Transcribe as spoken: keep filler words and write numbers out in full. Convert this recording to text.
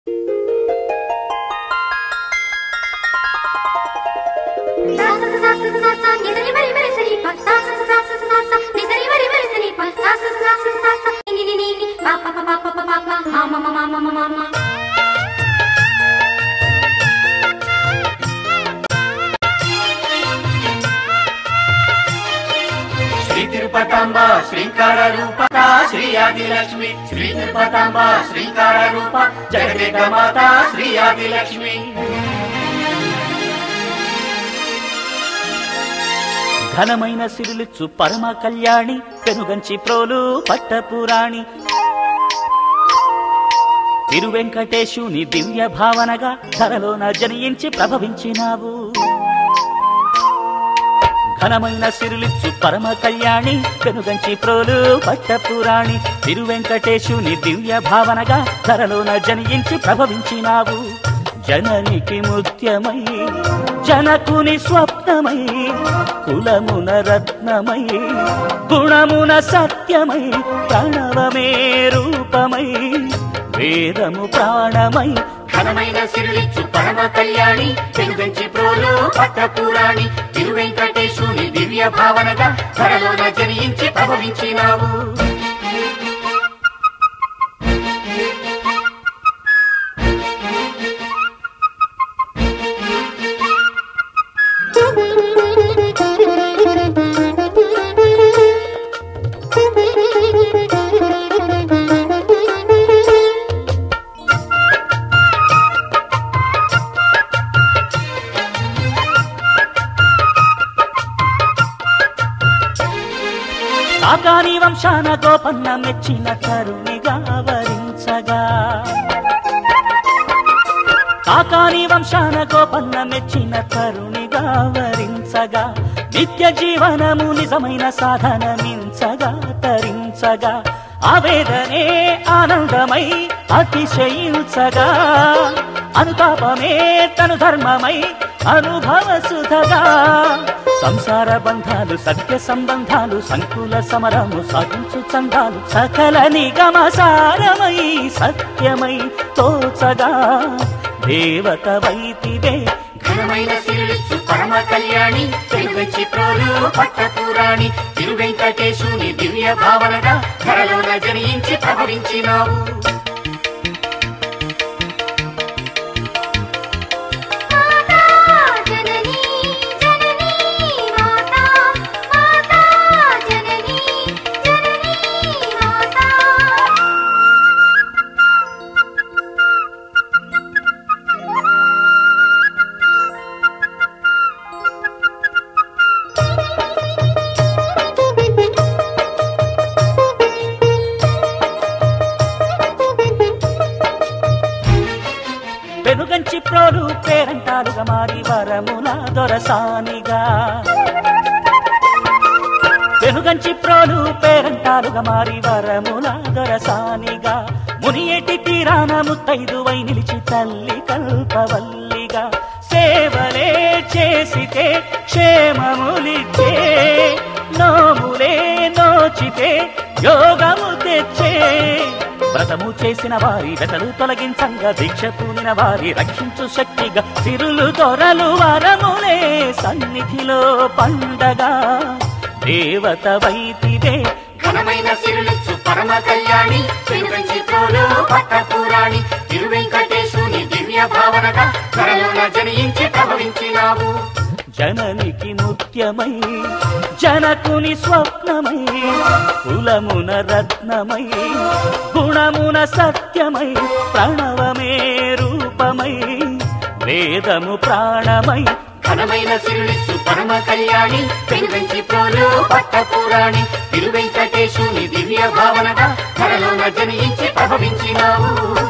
శ్రీ తిరుపతాంబ శ్రీంకార రూప శ్రీ ఆదిలక్ష్మి శ్రీ తిరుపతాంబ శ్రీంకార రూప జగదేక మాత శ్రీ ఆదిలక్ష్మి. ఘనమైన సిరులిచ్చు పరమ కళ్యాణి పెనుగంచి ప్రోలు పట్టపురాణి తిరువెంకటేశుని దివ్య భావనగా ధరలోన జనించి ప్రభవించినావు. ఘనమైన సిరులిచ్చు పరమ కళ్యాణి పెనుగంచి ప్రోలు పట్టపురాణి తిరువెంకటేశుని దివ్య భావనగా ధరలోన జనించి ప్రభవించినావు. జననికి ముత్యమై జనకుని స్వప్నమై కులమున రత్నమై గుణమున సత్యమై ప్రణవమే రూపమై వేదము ప్రాణమై ఘనమైన సిరులిచ్చు పరమ కళ్యాణి పెనుగంచి ప్రోలు పట్టపురాణి తిరువెంకటేశుని దివ్య భావనగా ధరలోన జనించి ప్రభవించినావు. కాకాని వంశాన గోపన్న మెచ్చిన తరుణిగా వరించగా కాకాని వంశాన గోపన్న మెచ్చిన తరుణిగా వరించగా నిత్య జీవనము నిజమైన సాధనమించగా తరించగా ఆవేదనే ఆనందమై అతిశయించగా అనుతాపమే తను ధర్మమై అనుభవ సుధగా సంసార బంధాలు సత్య సంబంధాలు సంకుల సమరము సాగించు చందాలు సకల నిగమ సారమై సత్యమై తోచగా దేవత వైతివే. ఘనమైన సిరులిచ్చు పరమ కళ్యాణి పెనుగంచి ప్రోలు పట్టపురాణి తిరువెంకటేశుని దివ్య భావనగా ధరలోన జనించి ప్రభవించినావు. పెనుగంచి ప్రోలు పేరంటాలుగా మారి వరముల దొరసానిగా పెనుగంచి ప్రోలు పేరంటాలుగా మారి వరముల దొరసానిగా మునియేటి తీరాన ముత్తైదువై నిలిచి తల్లి కల్పవల్లిగా సేవలే చేసితే క్షేమములిచ్చే నోములే నోచితే యోగము తెచ్చే వ్రతము చేసిన వారి వెతలు తొలగించంగా దీక్ష పూనిన వారి రక్షించు శక్తిగా సిరులు దొరలు వరములే సన్నిధిలో పండగా దేవత వైతివే. ఘనమైన సిరులిచ్చు పరమ కళ్యాణి పెనుగంచి ప్రోలు పట్టపురాణి తిరువెంకటేశుని దివ్య భావనగా ధరలోన జనించి ప్రభవించినావు. జననికి ముత్యమై జనకుని స్వప్నమై కులమున రత్నమై గుణమున సత్యమై ప్రణవమే రూపమై వేదము ప్రాణమై ఘనమైన సిరులిచ్చు పరమ కళ్యాణి పెనుగంచి ప్రోలు పట్టపురాణి తిరువెంకటేశుని దివ్య భావనగా ధరలోన జనించి ప్రభవించినావు.